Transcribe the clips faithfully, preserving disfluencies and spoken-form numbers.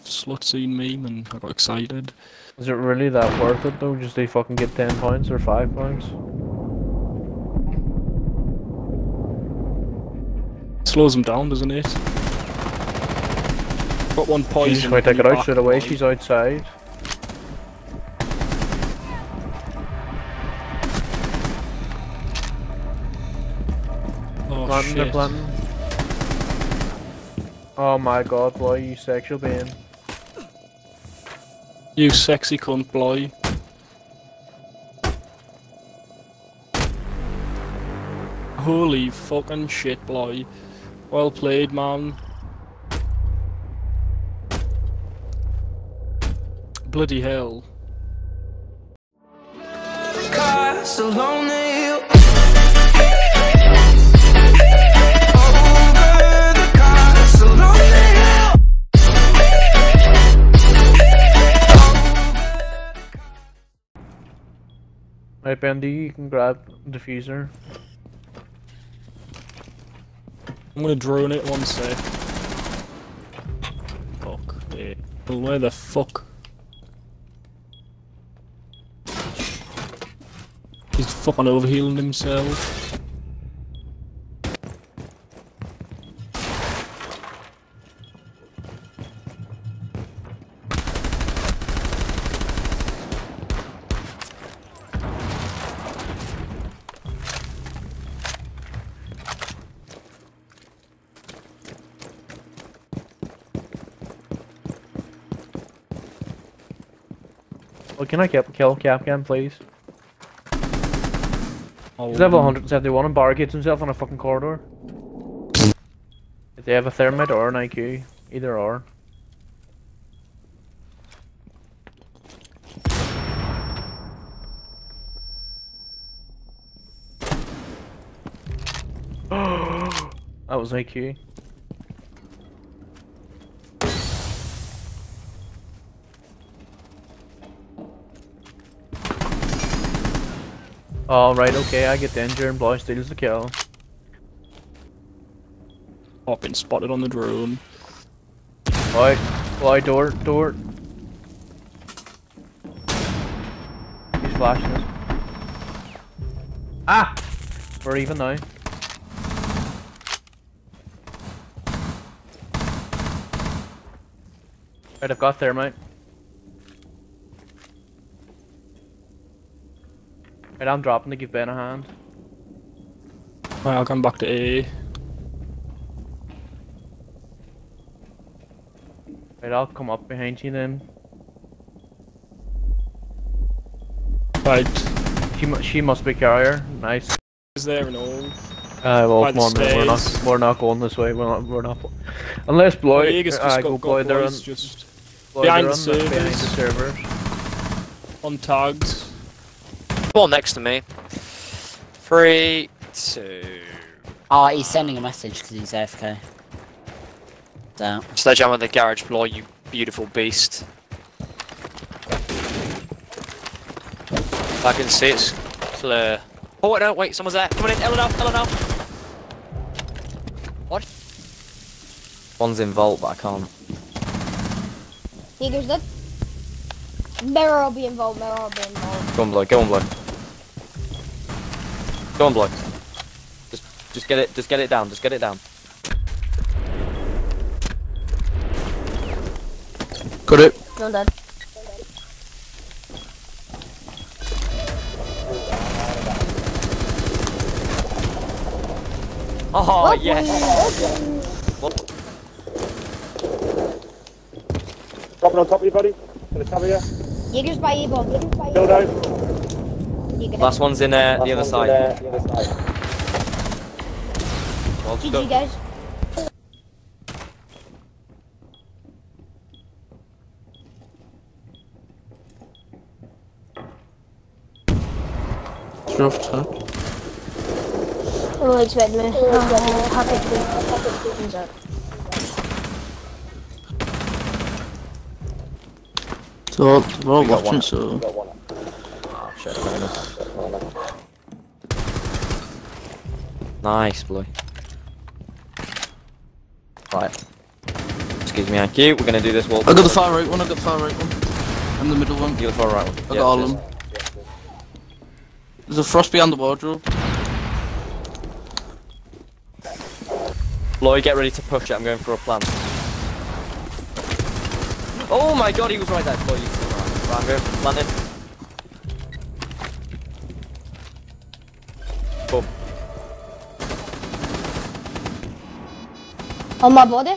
slut scene meme and I got excited. Is it really that worth it though? Just they fucking get ten points or five points? Slows them down, doesn't it? Got one poison. She's going to take it out straight away. She's outside. Oh Planting, they're shit. planting. Oh my god, boy, you sexual being. You sexy cunt, boy. Holy fucking shit, boy. Well played, man. Bloody hell. Castle on the hill. Over the castle on the hill. Right, Bendy, you can grab diffuser. I'm gonna drone it one sec. Fuck. Yeah. Well, where the fuck? He's fucking overhealing himself. Well, can I kill, kill Capcan, please? Oh, He's level one hundred seventy-one and barricades himself on a fucking corridor. If they have a thermite or an I Q, either or. That was I Q. Oh, right, okay, I get danger and Bly steals the kill. I've been spotted on the drone. Right, Bly, door, door. He's flashing us. Ah! We're even now. Right, I've got thermite. Right, I'm dropping to give Ben a hand. Right, I'll come back to A. Right, I'll come up behind you then. Right. She mu she must be carrier. Nice. Is there and all? Uh, well, By the come on, man, we're not stairs. we're not going this way. We're not we're not. Unless Bloyd, Vegas uh, just go got, got Bloyd, they're on boys just Bloyd, behind they're the on behind the servers. servers. on tags. One next to me. Three, two. Oh, he's sending a message because he's A F K. Down. Sledgehammer in the garage floor, you beautiful beast. I can see it's clear. Oh wait, no, wait, someone's there. Coming in, Eleanor, Eleanor. What? One's in vault, but I can't. Jaeger's dead. Mirror will be involved, mirror will be involved. Go on, blow. Go on, blow. Go on, blow. Just, just get it. Just get it down. Just get it down. Got it. No dead. Oh Oh, yes. What? Dropping on top of you, buddy. Gonna cover you. Jaeger's by E-bomb. Jaeger's by Still down. Jaeger. Last one's in uh, the other Last side. one's in, uh, the other side. Well, G G go. guys. Rough top. Oh, expect me. Oh, happy to be. So we're all We got watching, one. so Got one. Oh shit, fair enough. Nice, boy. Right. Just Excuse me, I Q. We're gonna do this walk. I got the far right one, I got the far right one. And the middle one. You got the far right one. I Yeah, got all cheers. of them. There's a frost behind the wardrobe. Lloyd, get ready to push it. I'm going for a plan. Oh my god, he was right there. Lloyd, you still right. Right, I'm going for planting. Cool. On my body.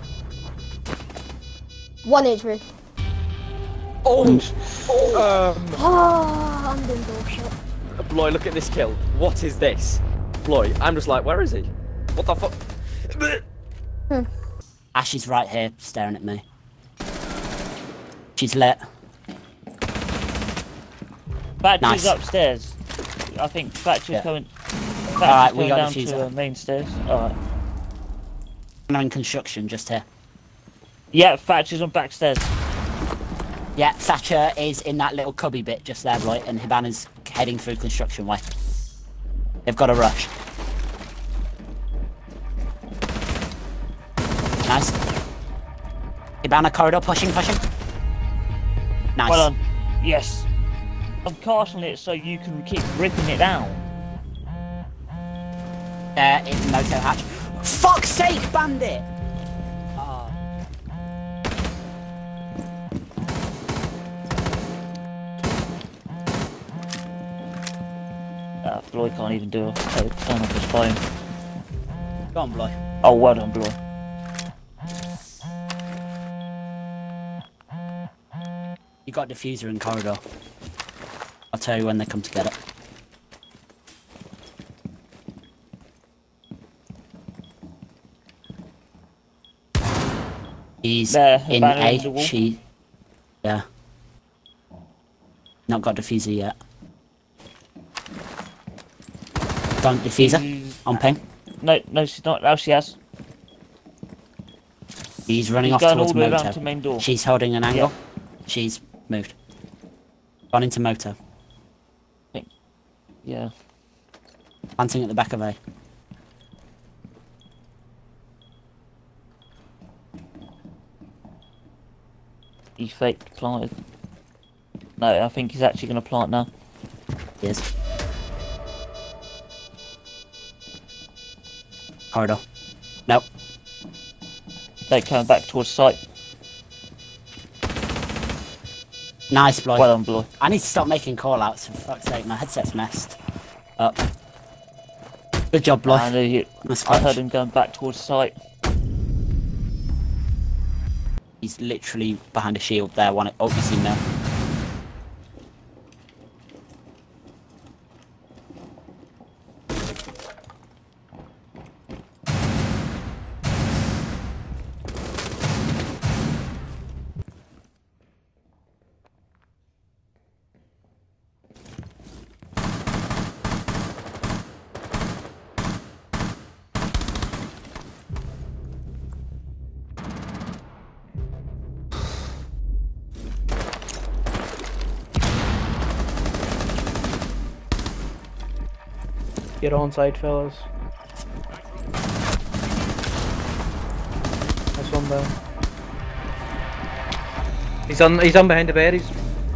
One H P. Oh! Um, Oh, I'm doing bullshit. Lloyd, look at this kill. What is this? Lloyd, I'm just like, where is he? What the fuck? Hmm. Ash is right here, staring at me. She's lit. Battery's Nice. upstairs. I think Thatcher's Yeah. coming. Thatcher's Alright, we going got down the to fuser. the main stairs. Alright. I'm in construction just here. Yeah, Thatcher's on back stairs. Yeah, Thatcher is in that little cubby bit just there, right? And Hibana's heading through construction way. They've got a rush. Nice. Hibana corridor, pushing, pushing. Nice. Well done. Yes. I'm castling it so you can keep ripping it down. Uh, it's moto hatch. Fuck's sake, bandit! Oh. Uh, Bloy can't even do a turn off his phone. Go on, Bloy. Oh, well done, Bloy. You got diffuser in corridor. I'll tell you when they come to get it. He's There, in abandoned the A. wall. She, yeah. Not got diffuser yet. Don't diffuser He's- on ping. No, no, she's not. Now she has. He's running He's off going towards all the way moto. around to main door. She's holding an angle. She's moved. Gone into moto. Yeah. Planting at the back of A. He fake planted. No, I think he's actually going to plant now. Yes. Corridor. Nope. They coming back towards site. Nice, Bloy. Well done, Bloy. I need to stop making call-outs, for fuck's sake. My headset's messed up. Good job, Bloy. I, knew you, Nice I heard clutch. him going back towards site. He's literally behind a shield there. One. Oh, you see him now. Get on side, fellas. That's one down. He's on. He's on behind the bed. He's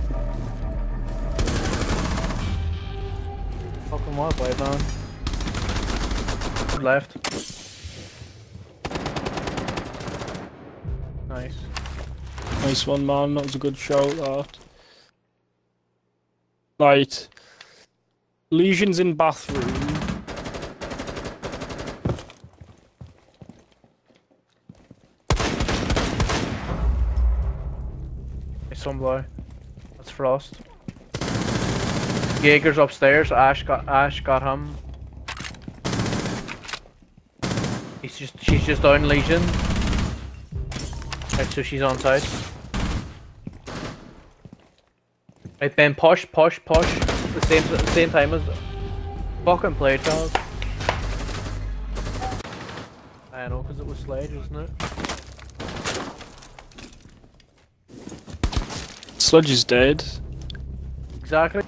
fucking what, boy, man? Left. Nice. Nice one, man. That was a good shout, that. Right. Lesions in bathroom. Nice one, boy. That's Frost. Jaeger's upstairs. Ash got. Ash got him. He's just. She's just down Legion. Right, so she's on side. Right, Ben, push, push, push. The same, the same time as fucking play, Charles. I know, because it was Sledge, isn't it? Sludge is dead. Exactly.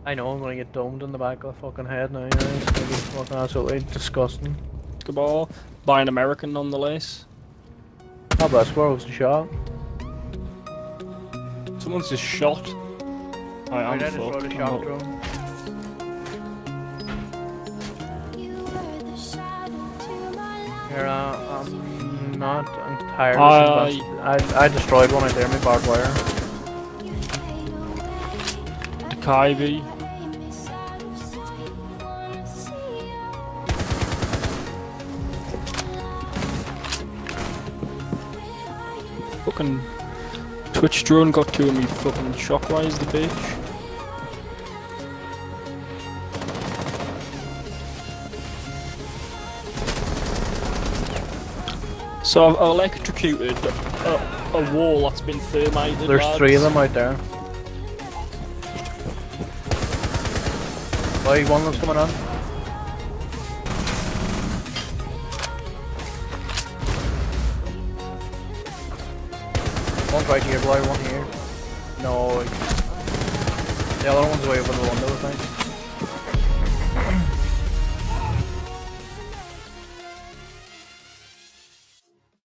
I know I'm gonna get domed in the back of the fucking head now. You know, it's gonna be fucking absolutely disgusting. Basketball. Buy an American nonetheless. Oh, but that's where I was the shot. Someone's just shot. I am Right, I just fucked. rode a I'm shock not- drone. Here, uh, I'm not entirely I- convinced. I, I destroyed one out there, my barbed wire. The Kyvie. Fucking Twitch drone got two of me fucking shockwaves, the bitch. So I've electrocuted a, a wall that's been thermited. There's lads. three of them out there. Oh, one that's coming on. One's right here, boy, one here. No. The other one's way over the window, I think.